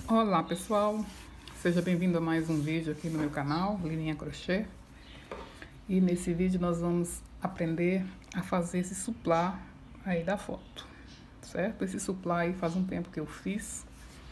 Olá pessoal, seja bem-vindo a mais um vídeo aqui no meu canal, Lilinha Crochê. E nesse vídeo nós vamos aprender a fazer esse suplá aí da foto, certo? Esse suplá aí faz um tempo que eu fiz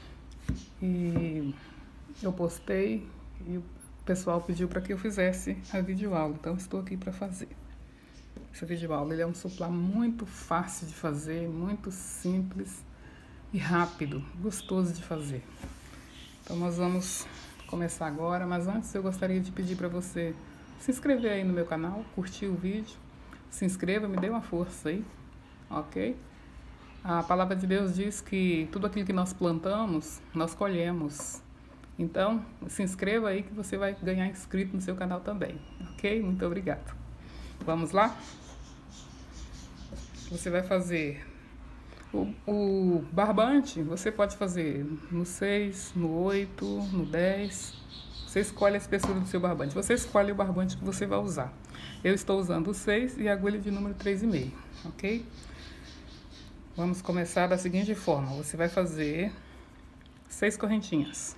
e eu postei e o pessoal pediu para que eu fizesse a videoaula, então estou aqui para fazer. Essa videoaula ele é um suplá muito fácil de fazer, muito simples e rápido, gostoso de fazer. Então nós vamos começar agora, mas antes eu gostaria de pedir para você se inscrever aí no meu canal, curtir o vídeo, se inscreva, me dê uma força aí, ok? A palavra de Deus diz que tudo aquilo que nós plantamos, nós colhemos. Então, se inscreva aí que você vai ganhar inscrito no seu canal também, ok? Muito obrigada. Vamos lá? Você vai fazer o barbante, você pode fazer no 6, no 8, no 10. Você escolhe a espessura do seu barbante. Você escolhe o barbante que você vai usar. Eu estou usando o 6 e a agulha de número 3,5, ok? Vamos começar da seguinte forma. Você vai fazer 6 correntinhas.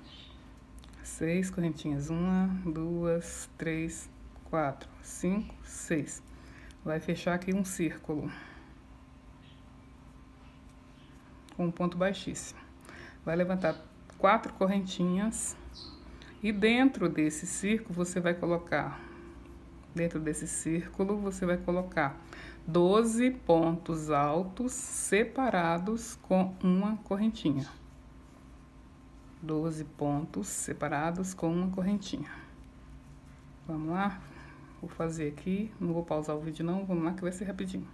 6 correntinhas. 1, 2, 3, 4, 5, 6. Vai fechar aqui um círculo com um ponto baixíssimo. Vai levantar 4 correntinhas e dentro desse círculo você vai colocar, 12 pontos altos separados com uma correntinha. 12 pontos separados com uma correntinha. Vamos lá? Vou fazer aqui, não vou pausar o vídeo não, vamos lá que vai ser rapidinho.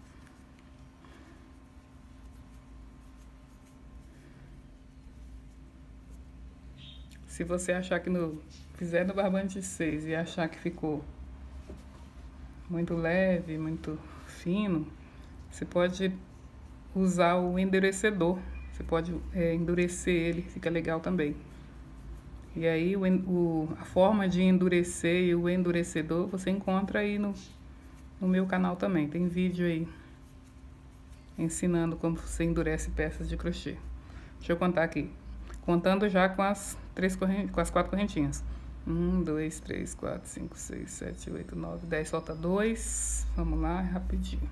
Se você achar que fizer no barbante 6 e achar que ficou muito leve, muito fino, você pode usar o endurecedor. Você pode endurecer ele, fica legal também. E aí a forma de endurecer e o endurecedor você encontra aí no meu canal também. Tem vídeo aí ensinando como você endurece peças de crochê. Deixa eu contar aqui. Contando já com as 4 correntinhas. 1, 2, 3, 4, 5, 6, 7, 8, 9, 10. Solta 2. Vamos lá, rapidinho.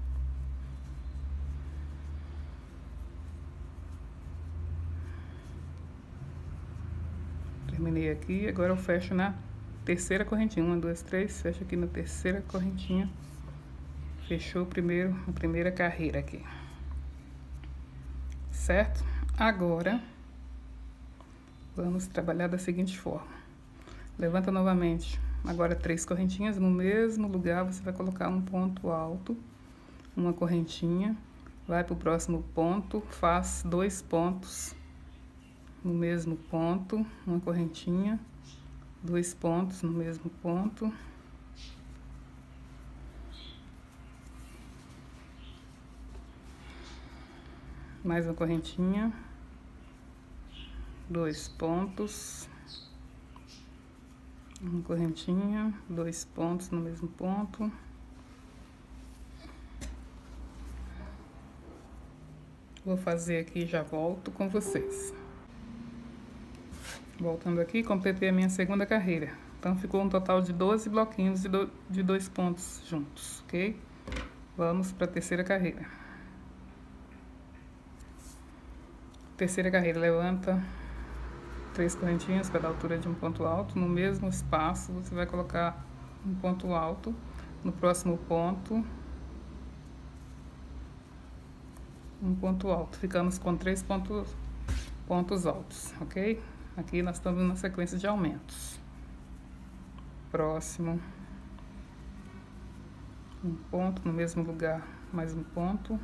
Terminei aqui. Agora eu fecho na terceira correntinha. 1, 2, 3. Fecho aqui na terceira correntinha. Fechou a primeira carreira aqui. Certo? Agora vamos trabalhar da seguinte forma. Levanta novamente, agora 3 correntinhas, no mesmo lugar você vai colocar um ponto alto, uma correntinha, vai para o próximo ponto, faz 2 pontos no mesmo ponto, uma correntinha, 2 pontos no mesmo ponto. Mais uma correntinha. 2 pontos, uma correntinha, 2 pontos no mesmo ponto. Vou fazer aqui e já volto com vocês. Voltando aqui, completei a minha segunda carreira. Então, ficou um total de 12 bloquinhos de 2 pontos juntos, ok? Vamos para a terceira carreira. Terceira carreira, levanta 3 correntinhas para dar altura de um ponto alto. No mesmo espaço, você vai colocar um ponto alto. No próximo ponto, um ponto alto. Ficamos com 3 pontos altos, ok? Aqui nós estamos na sequência de aumentos. Próximo. Um ponto no mesmo lugar, mais um ponto.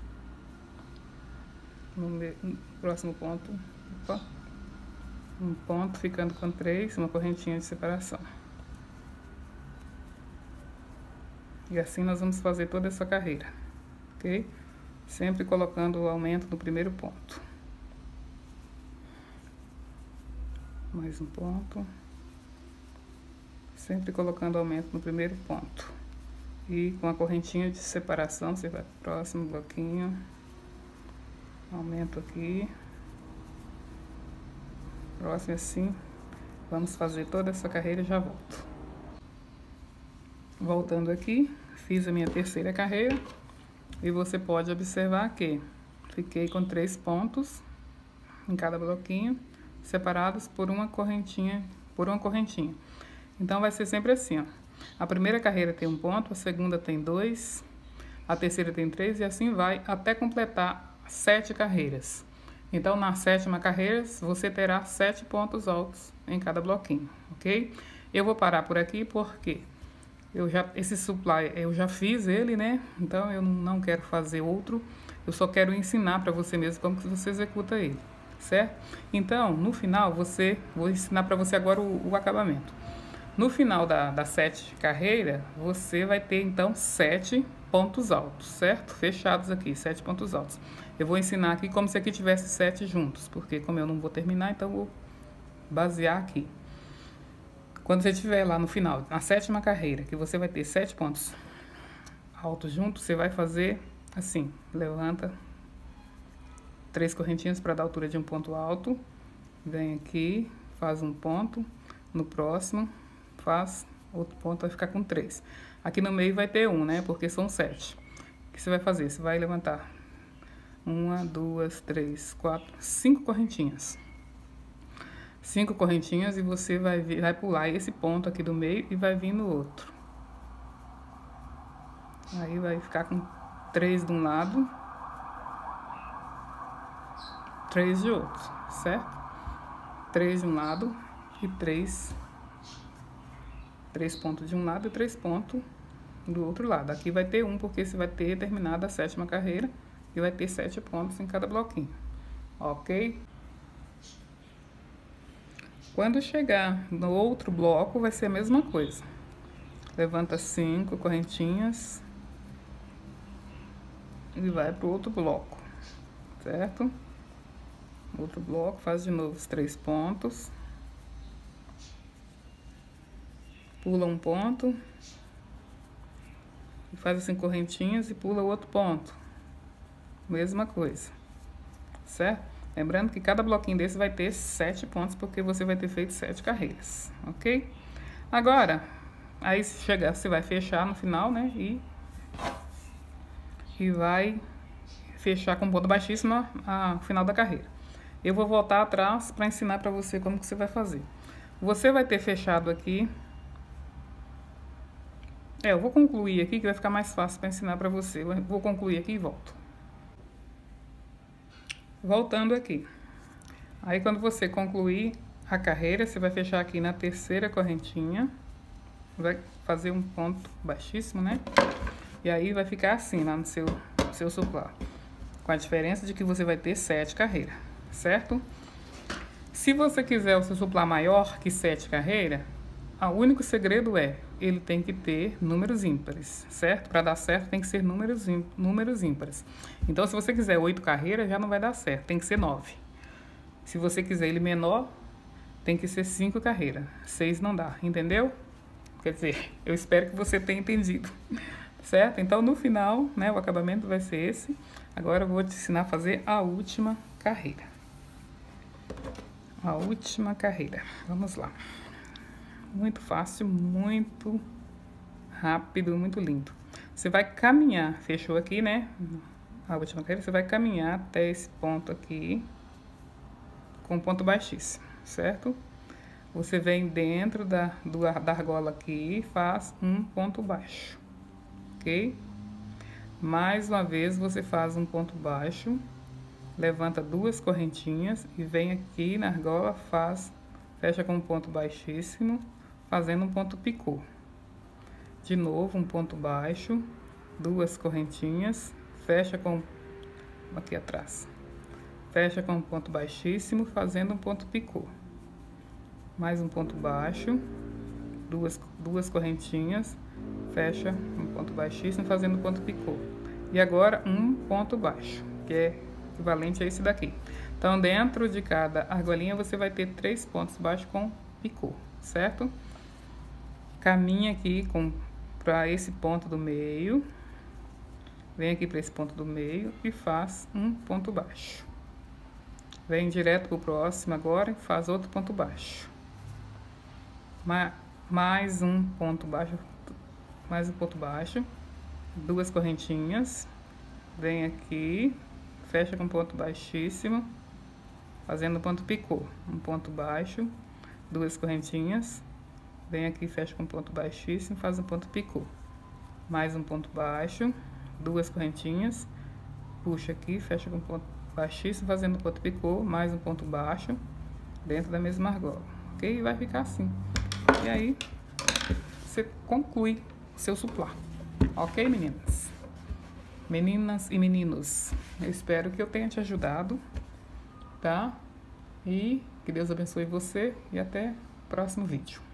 No próximo ponto, opa. Um ponto, ficando com 3, uma correntinha de separação. E assim nós vamos fazer toda essa carreira, ok? Sempre colocando o aumento no primeiro ponto. Mais um ponto. Sempre colocando aumento no primeiro ponto. E com a correntinha de separação, você vai pro próximo bloquinho. Aumento aqui. Próximo assim, vamos fazer toda essa carreira e já volto. Voltando aqui, fiz a minha terceira carreira e você pode observar que fiquei com 3 pontos em cada bloquinho, separados por uma correntinha, Então, vai ser sempre assim, ó. A primeira carreira tem 1 ponto, a segunda tem 2, a terceira tem 3 e assim vai até completar 7 carreiras. Então, na 7ª carreira, você terá 7 pontos altos em cada bloquinho, ok? Eu vou parar por aqui porque esse supply eu já fiz ele, né? Então, eu não quero fazer outro. Eu só quero ensinar para você mesmo como que você executa ele, certo? Então, no final, vou ensinar para você agora o acabamento. No final da 7ª carreira, você vai ter, então, 7 pontos altos, certo? Fechados aqui, 7 pontos altos. Eu vou ensinar aqui como se aqui tivesse 7 juntos, porque como eu não vou terminar, então vou basear aqui. Quando você estiver lá no final, na 7ª carreira, que você vai ter 7 pontos altos juntos, você vai fazer assim, levanta 3 correntinhas para dar altura de um ponto alto, vem aqui, faz um ponto, no próximo faz outro ponto, vai ficar com 3. Aqui no meio vai ter 1, né, porque são 7. O que você vai fazer? Você vai levantar 1, 2, 3, 4, 5 correntinhas. 5 correntinhas e você vai pular esse ponto aqui do meio e vai vir no outro. Aí vai ficar com 3 de um lado, 3 de outro, certo? 3 de um lado e 3 pontos de um lado e 3 pontos do outro lado. Aqui vai ter 1, porque você vai ter terminado a 7ª carreira e vai ter 7 pontos em cada bloquinho, ok? Quando chegar no outro bloco, vai ser a mesma coisa. Levanta 5 correntinhas e vai para o outro bloco, certo? Outro bloco, faz de novo os 3 pontos. Pula um ponto. E faz assim correntinhas e pula o outro ponto. Mesma coisa, certo? Lembrando que cada bloquinho desse vai ter 7 pontos, porque você vai ter feito 7 carreiras, ok? Agora, aí chegar, você vai fechar no final, né? E vai fechar com ponto baixíssimo no final da carreira. Eu vou voltar atrás para ensinar para você como que você vai fazer. Você vai ter fechado aqui. Eu vou concluir aqui, que vai ficar mais fácil para ensinar para você. Eu vou concluir aqui e volto. Voltando aqui. Aí, quando você concluir a carreira, você vai fechar aqui na terceira correntinha. Vai fazer um ponto baixíssimo, né? E aí, vai ficar assim lá no seu supply. Com a diferença de que você vai ter 7 carreiras, certo? Se você quiser o seu supply maior que 7 carreiras, o único segredo ele tem que ter números ímpares, certo? Para dar certo tem que ser números ímpares. Então, se você quiser 8 carreiras, já não vai dar certo, tem que ser 9. Se você quiser ele menor, tem que ser 5 carreiras. 6 não dá, entendeu? Quer dizer, eu espero que você tenha entendido, certo? Então, no final, né, o acabamento vai ser esse. Agora, eu vou te ensinar a fazer a última carreira. A última carreira. Vamos lá. Muito fácil, muito rápido, muito lindo. Você vai caminhar, fechou aqui, né? A última carreira, você vai caminhar até esse ponto aqui, com ponto baixíssimo, certo? Você vem dentro da argola aqui e faz um ponto baixo, ok? Mais uma vez, você faz um ponto baixo, levanta 2 correntinhas e vem aqui na argola, fecha com um ponto baixíssimo, fazendo um ponto picô. De novo, um ponto baixo, 2 correntinhas, fecha com aqui atrás. Fecha com um ponto baixíssimo, fazendo um ponto picô. Mais um ponto baixo, duas correntinhas, fecha um ponto baixíssimo, fazendo um ponto picô. E agora um ponto baixo, que é equivalente a esse daqui. Então, dentro de cada argolinha, você vai ter 3 pontos baixos com picô, certo? Caminha aqui para esse ponto do meio, vem aqui para esse ponto do meio e faz um ponto baixo. Vem direto pro próximo agora e faz outro ponto baixo. Mais um ponto baixo, duas correntinhas, vem aqui, fecha com ponto baixíssimo, fazendo ponto picô, um ponto baixo, duas correntinhas, vem aqui, fecha com ponto baixíssimo, faz um ponto picô, mais um ponto baixo, duas correntinhas, puxa aqui, fecha com ponto baixíssimo, fazendo ponto picô, mais um ponto baixo, dentro da mesma argola, ok? E vai ficar assim. E aí, você conclui seu suplá, ok, meninas? Meninas e meninos, eu espero que eu tenha te ajudado, tá? E que Deus abençoe você e até o próximo vídeo.